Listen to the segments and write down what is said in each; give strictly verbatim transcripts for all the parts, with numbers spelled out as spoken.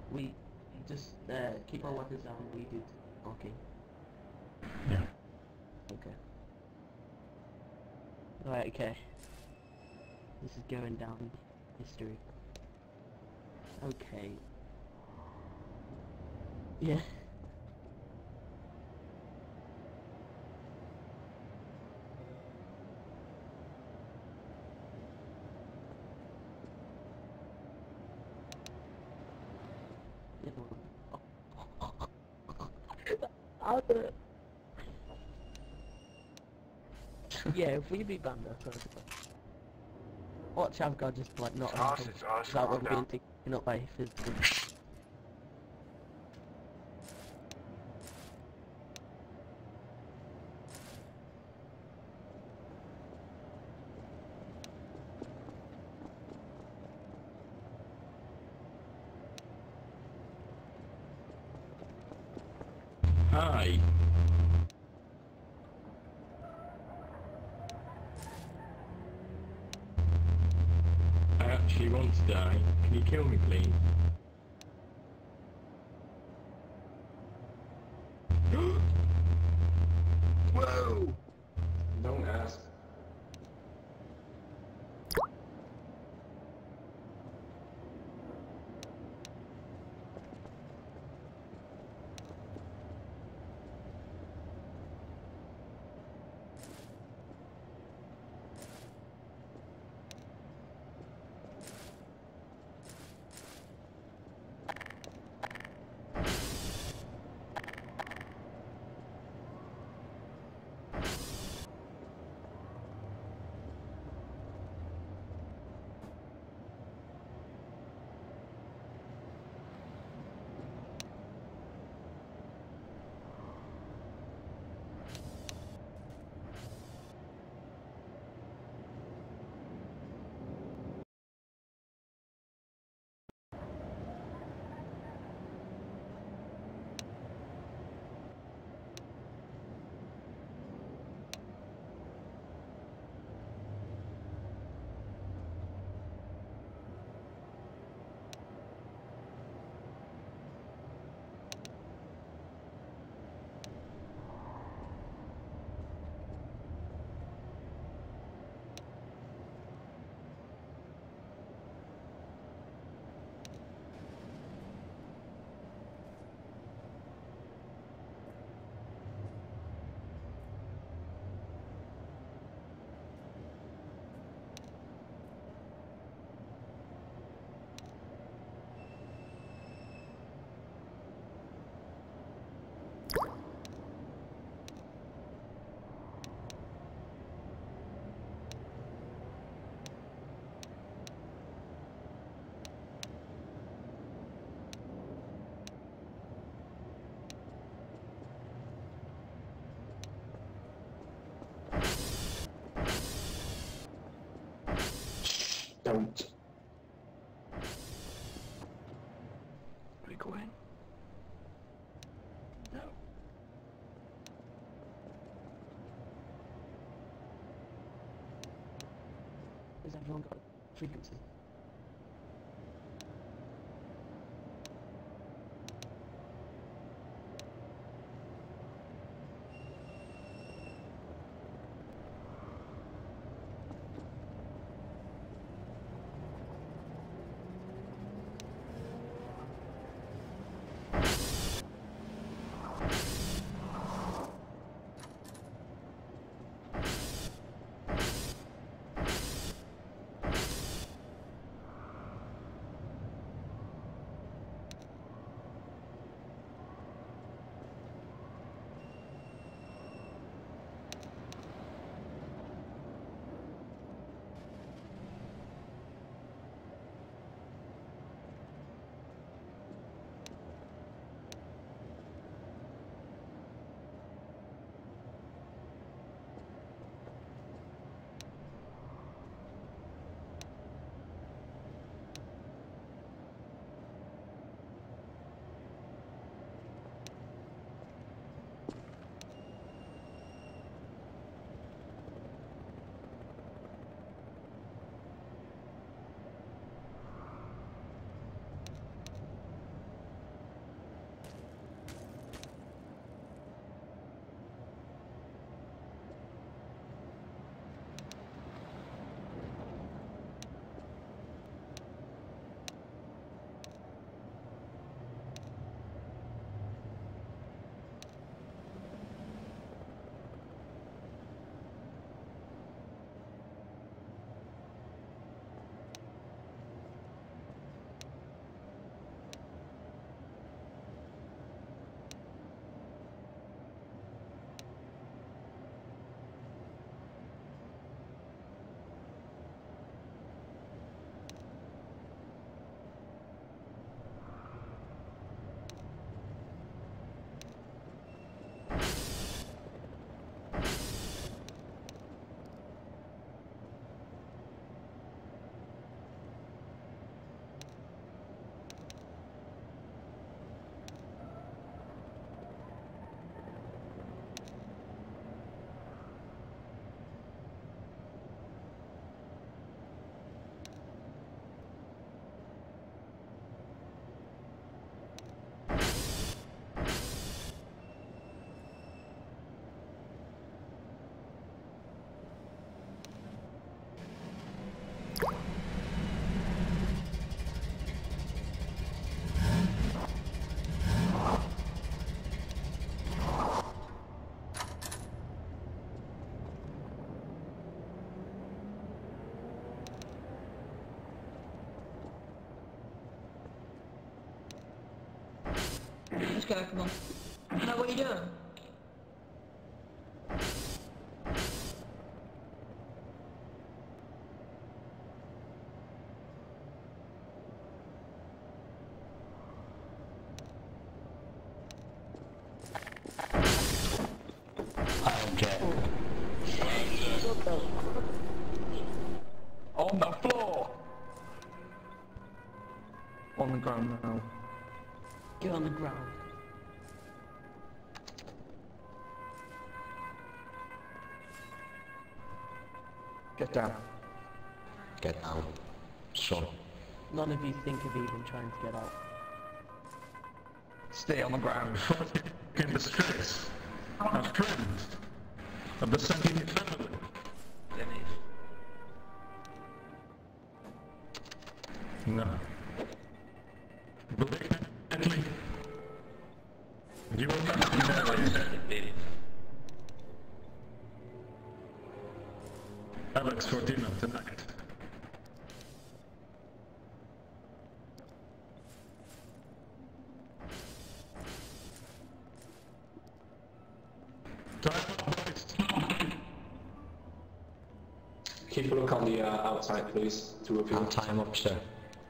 We just uh, keep our weapons down. We did. Okay. Yeah. Okay. Right. Okay. This is going down in history. Okay. Yeah. I'll do it. Yeah, if we be banned, that's what it's about. Watch Avgar just like not Toss it, toss it, without calm them being taken up by physical. Hi. I actually want to die. Can you kill me, please? Whoa! Don't ask. Don't. We go in. No. Has everyone got frequency? go, come on. No, what are you doing? Okay. On the floor! On the ground now. Get on the ground. Get down. Get out. Son. None of you think of even trying to get out. Stay on the ground. In distress. A friend of the Santini family. No. Blatantly. You will not be married. Alex for dinner tonight. Keep a look on the uh, outside, please. Two of you. I'll tie him up, sir.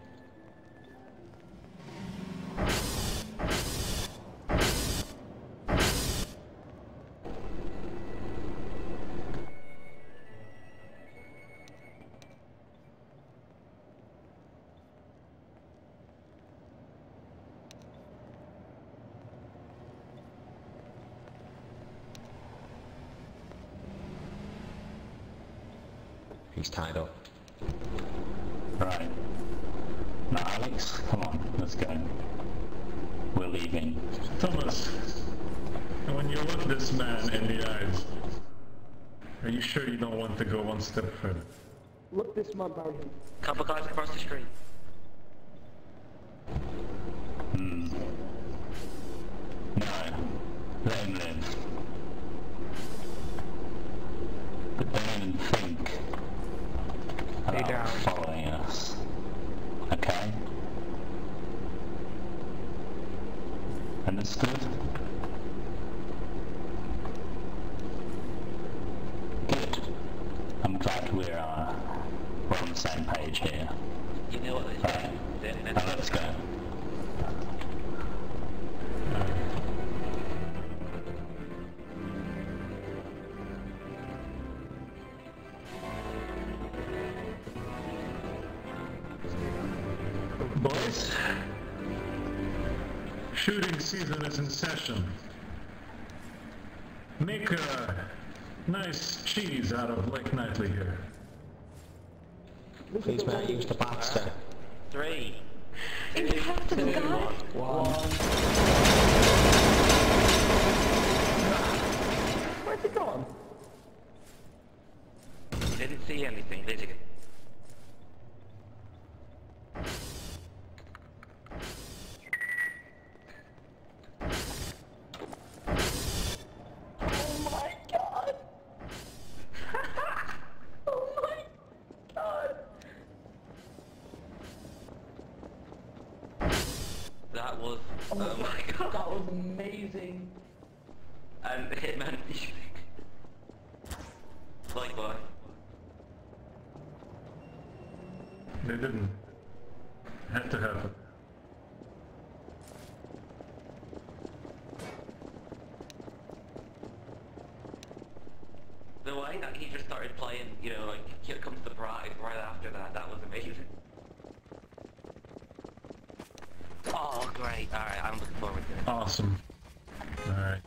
He's tied up. Right. Now, Alex, come on, let's go. We're leaving. Thomas, when you look this man in the eyes, are you sure you don't want to go one step further? Look this man down here. Couple guys across the street. Hmm. No. Let him live. But don't even think about down. following us. Okay? Understood? Good. I'm glad we're, uh, we're on the same page here. You know what they say. Right. Then- then- Now let's go. Boys, shooting season is in session. Make a nice cheese out of Lake Knightley here. Please may I use the basta. Three. In front of the guy? Where's he gone? Didn't see anything, did you? Oh my god! Oh my god! That was... Oh my, oh my god. That was amazing. And Hitman... like what? They didn't. Had to happen. The way that he just started playing, you know, like, Here Comes the Bride right after that, that was amazing. Oh, great. Alright, I'm looking forward to it. Awesome. Alright.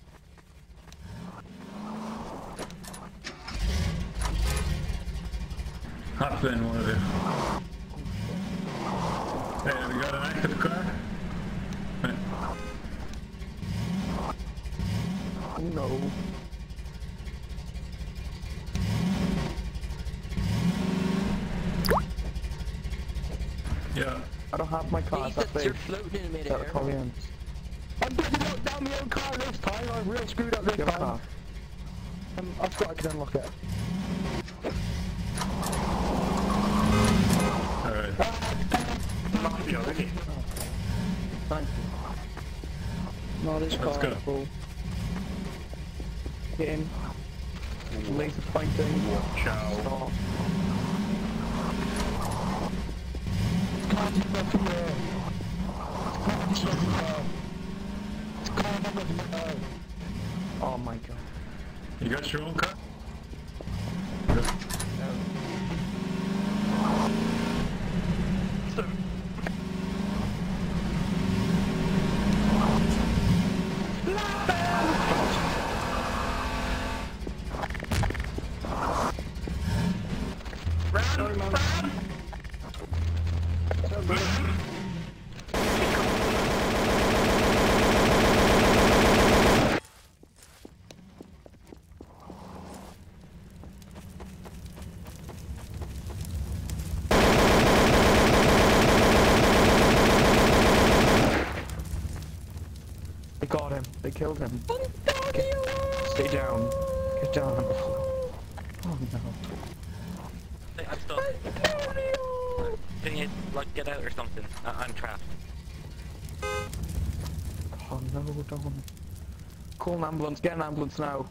Hop in, one of you. Hey, we got an active car? Hey. No. Yeah. I don't have my car, Jesus, that's you're big. floating in That's midair. Korean. I'm getting knocked down my own car this time. I'm real screwed up this Your time. car. Um, I've got to unlock it. Alright. Thank you. Oh, this Let's car go. is cool. Get in. Laser pointing. Ciao. Stop. Oh my god. You got your own car? They got him. They killed him. Get, stay down. Get down on the floor. Oh no. Hey, I'm stuck. Can you, like, get out or something? I I'm trapped. Oh no, don't. Call an ambulance. Get an ambulance now.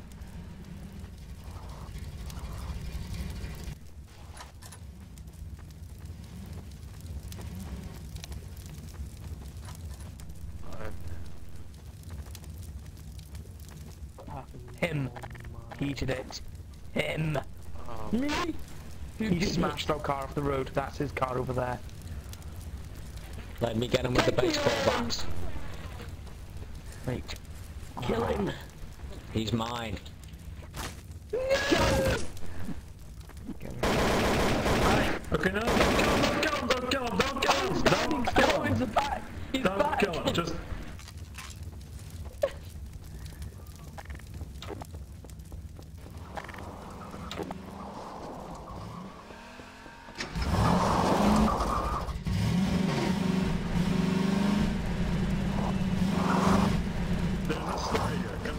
Him. He did it. Him. Oh. Me. He smashed our car off the road. That's his car over there. Let me get him with the baseball bat. Mate. Kill him. He's mine. Okay, no, don't kill him, don't kill him, don't kill him, don't kill him, don't kill him. He's Don't back. kill him, just... There's a story here, come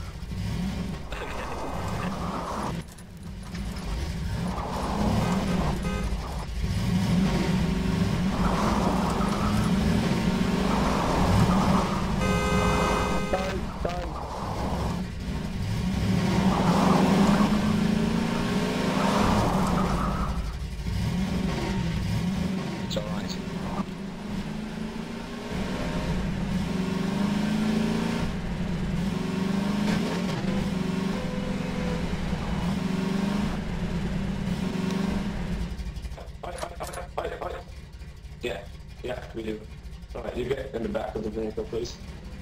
It's alright. Yeah, yeah, we do. Alright, you get in the back of the vehicle, please.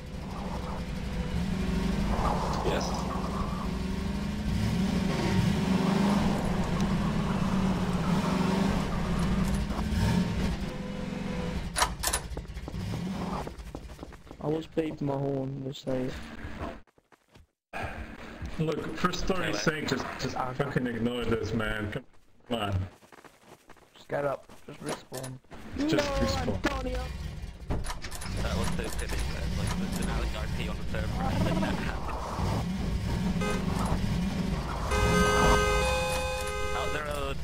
Yes. I was beeping my horn to say. Look, for story's sake, just, just fucking ignore this, man. Come on. Just get up. Just respawn. Just respawn. That was so typical. Like, there's an Avgar P on the server. Like, that happened. Out the road.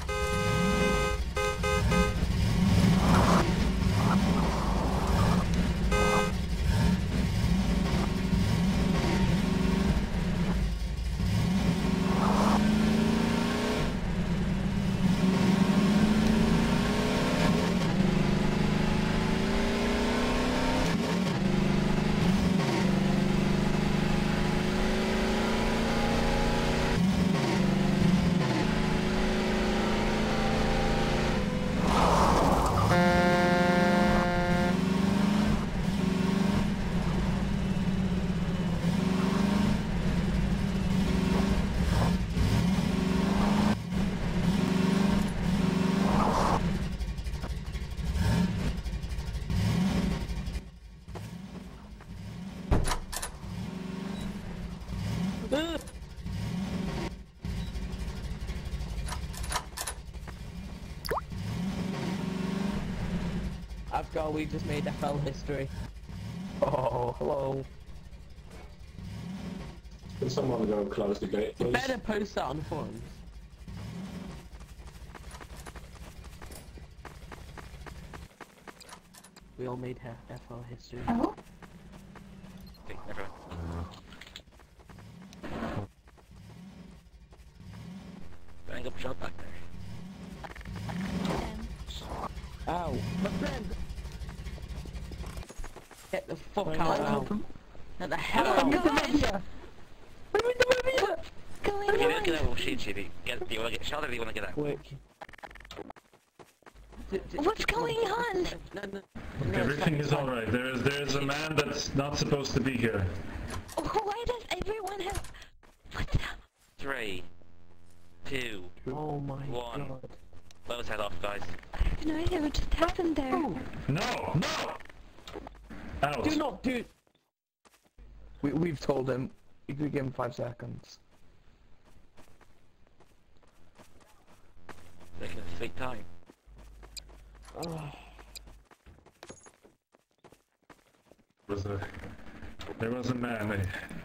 Avgar, we just made F L history. Oh, hello. Can someone go close the gate, You please? better post that on the forums. We all made F L history. Ow. My friend! Get the fuck Wait, out no, out. no. Get the hell Oh out! my god! What's Going If you don't on? get out, we'll shoot you. Get, do you want to get shot or do you want to get out? Quick. What's going on? No, no. no Everything it's is fine. alright. There is there is a man that's not supposed to be here. Why does everyone have... What the... Three, two, Oh my One. god. blow his head off, guys. I have no idea what just happened there. No! No! Out! Do not do... We, we've told him. You could give him five seconds. Taking a sweet time. Was a, there was a man. eh?